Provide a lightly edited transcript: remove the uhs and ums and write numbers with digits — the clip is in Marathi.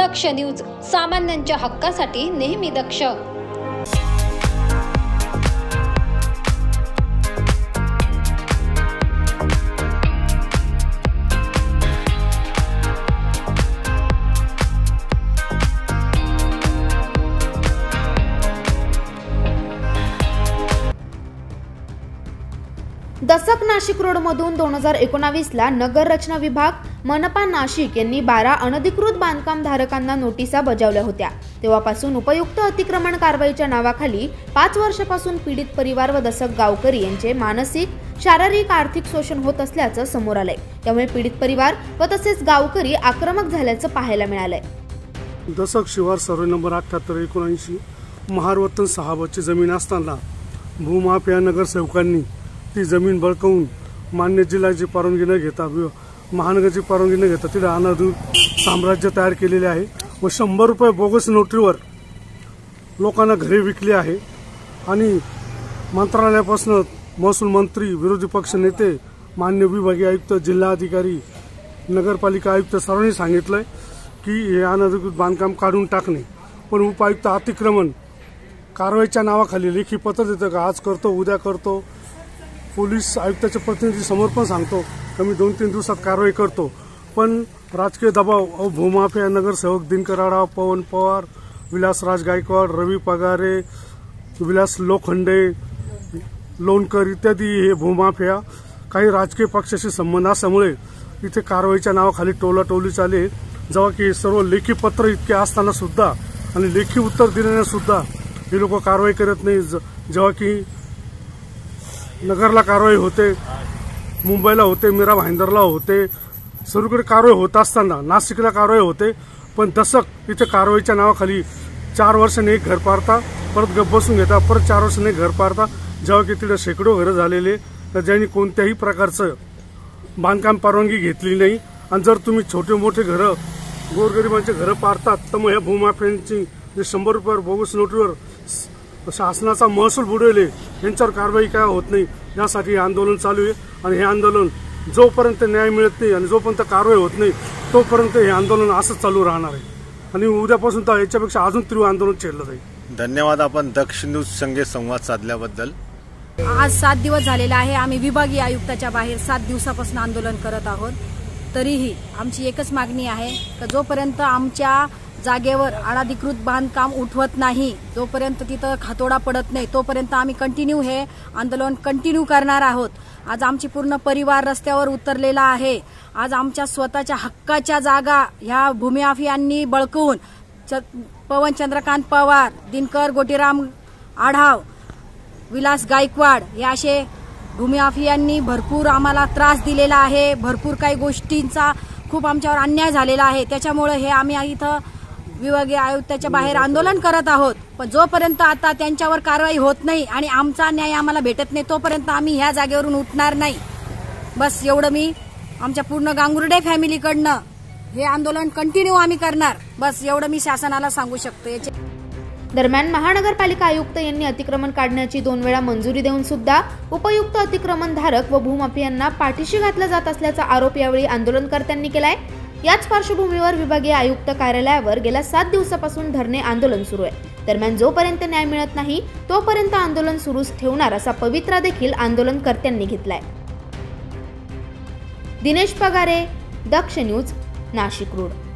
दक्ष न्यूज, सामान्यांच्या हक्कासाठी नेहमी दक्ष। दसक नाशिक रोड मधून 2019 ला नगर रचना विभाग मनपा नाशिक यांनी 12 अनधिकृत बांधकाम धारकांना नोटिसा बजावल्या होत्या। तेव्हापासून उपयुक्त अतिक्रमण कारवाईच्या नावाखाली 5 वर्षापासून पीडित परिवार व दसक गावकरी यांचे मानसिक, शारीरिक, आर्थिक शोषण होत असल्याचं समोर आलंय। त्यामुळे पीडित परिवार व तसेच गावकरी आक्रमक झाल्याचं पाहायला मिळालंय। दसक शिवार सर्वे नंबर 78-79 महारवतन 6 ची जमीन असताना भूमाफिया नगरसेवकांनी ती जमीन बळकावून मान्य जिल्ह्याची परवानगी न घेता महानगरची परवानगी न घेता तिथे अनधिकृत साम्राज्य तयार केलेले आहे व 100 रुपये बोगस नोटरीवर लोकांना घरे विकली आहे। आणि मंत्रालयापासून महसूल मंत्री, विरोधी पक्ष नेते, मान्य विभागीय आयुक्त, जिल्हाधिकारी, नगरपालिका आयुक्त सर्वांनी सांगितलंय की हे अनधिकृत बांधकाम काढून टाकणे, पण उपायुक्त अतिक्रमण कारवाईच्या नावाखाली लेखी पत्र देतं का आज करतो उद्या करतो। पोलीस आयुक्ताच्या प्रतिनिधी समोर पण सांगतो की मी 2-3 दिवसात कारवाई करतो, पण राजकीय दबाव भूमाफिया नगरसेवक दिनकर आढाव, पवन पवार, विलासराज गायकवाड, रवी पगारे, विलास लोखंडे, लोणकर इत्यादी हे भूमाफिया काही राजकीय पक्षाशी संबंध असल्यामुळे इथे कारवाईच्या नावाखाली टोलाटोली चालली। जेव्हा की सर्व लेखी पत्र इतके असताना सुद्धा आणि लेखी उत्तर दिल्याने सुद्धा हे लोक कारवाई करत नाही। जेव्हा की नगरला कारवाई होते, मुंबईला होते, मीरा भाईंदरला होते, सर्वकडे कारवाई होत असताना नाशिकला कारवाई होते, पण दसक इथे कारवाईच्या नावाखाली 4 वर्षांनी एक घर पाडता, परत गप बसून घेता, परत 4 वर्षांनी घर पाडता। जेव्हा की तिथे शेकडो घरं झालेले तर ज्यांनी कोणत्याही प्रकारचं बांधकाम परवानगी घेतली नाही। आणि जर तुम्ही छोटे मोठे घरं, गोरगरिबांचे घरं पाडतात तर मग ह्या भूमाफियांची जे 100 रुपये बोगस नोटरीवर शासनाचा महसूल बुडवले यांच्यावर कारवाई काय होत नाही, यासाठी हे आंदोलन चालू आहे। आणि हे आंदोलन जोपर्यंत न्याय मिळत नाही आणि जोपर्यंत कारवाई होत नाही तोपर्यंत हे आंदोलन असंच चालू राहणार आहे आणि उद्यापासून तर याच्यापेक्षा अजून तीव्र आंदोलन छेडलं जाईल। धन्यवाद आपण दक्ष न्यूज संगे संवाद साधल्याबद्दल। आज 7 दिवस झालेला आहे, आम्ही विभागीय आयुक्ताच्या बाहेर 7 दिवसापासून आंदोलन करत आहोत। तरीही आमची एकच मागणी आहे की जोपर्यंत आमच्या जागेवर अनधिकृत बांधकाम उठवत नाही, जोपर्यंत तिथं खातोडा पडत नाही, तोपर्यंत आम्ही कंटिन्यू हे आंदोलन कंटिन्यू करणार आहोत। आज आमची पूर्ण परिवार रस्त्यावर उतरलेला आहे। आज आमच्या स्वतःच्या हक्काच्या जागा ह्या भूमाफियांनी बळकवून पवन चंद्रकांत पवार, दिनकर गोटीराम आढाव, विलास गायकवाड या असे भूमाफियांनी भरपूर आम्हाला त्रास दिलेला आहे। भरपूर काही गोष्टींचा खूप आमच्यावर अन्याय झालेला आहे। त्याच्यामुळे हे आम्ही इथं विभागीय आयुक्ताच्या बाहेर आंदोलन करत आहोत। पण जोपर्यंत आता त्यांच्यावर कारवाई होत नाही आणि आमचा न्याय आम्हाला भेटत नाही तोपर्यंत आम्ही ह्या जागेवरून उठणार नाही। बस एवढं मी आमच्या पूर्ण गांगुर्डे फॅमिलीकडनं हे आंदोलन कंटिन्यू आम्ही करणार, बस एवढं मी शासनाला सांगू शकतो। दरम्यान महानगरपालिका आयुक्त यांनी अतिक्रमण काढण्याची 2 वेळा मंजुरी देऊन सुद्धा उपयुक्त अतिक्रमण धारक व भूमाफियांना पाठीशी घातला जात असल्याचा आरोप यावेळी आंदोलनकर्त्यांनी केलाय। याच पार्श्वभूमीवर विभागीय आयुक्त कार्यालयावर गेल्या 7 दिवसापासून धरणे आंदोलन सुरू आहे। दरम्यान जोपर्यंत न्याय मिळत नाही तोपर्यंत आंदोलन सुरूच ठेवणार असा पवित्रा देखील आंदोलनकर्त्यांनी घेतलाय। Dinesh Pagare, Daksh news, Nashik road.